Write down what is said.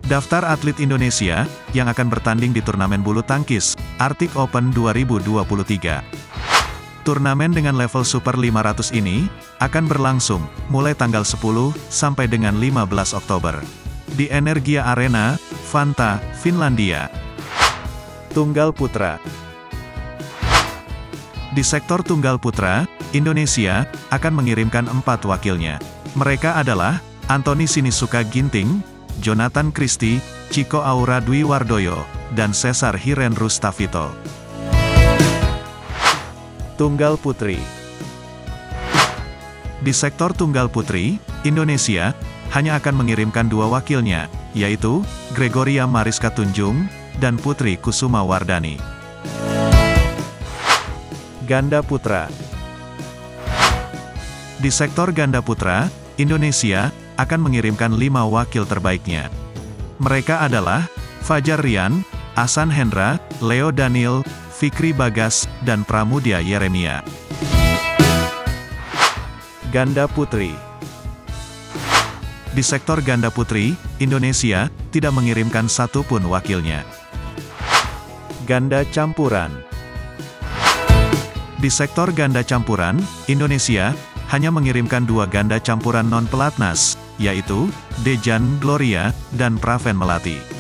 Daftar atlet Indonesia yang akan bertanding di turnamen bulu tangkis Arctic Open 2023. Turnamen dengan level Super 500 ini akan berlangsung mulai tanggal 10 sampai dengan 15 Oktober di Energia Arena, Vantaa, Finlandia. Tunggal putra. Di sektor tunggal putra, Indonesia akan mengirimkan 4 wakilnya. Mereka adalah Anthony Sinisuka Ginting, Jonathan Christie, Chico Aura Dwi Wardoyo, dan Cesar Hiren Rustavito. Tunggal putri. Di sektor tunggal putri, Indonesia hanya akan mengirimkan 2 wakilnya, yaitu Gregoria Mariska Tunjung dan Putri Kusuma Wardani. Ganda putra. Di sektor ganda putra, Indonesia akan mengirimkan 5 wakil terbaiknya. Mereka adalah Fajar Rian, Ahsan Hendra, Leo Daniel, Fikri Bagas, dan Pramudia Yeremia. Ganda putri. Di sektor ganda putri, Indonesia tidak mengirimkan satupun wakilnya. Ganda campuran. Di sektor ganda campuran, Indonesia hanya mengirimkan 2 ganda campuran non-pelatnas, yaitu Dejan Gloria dan Praven Melati.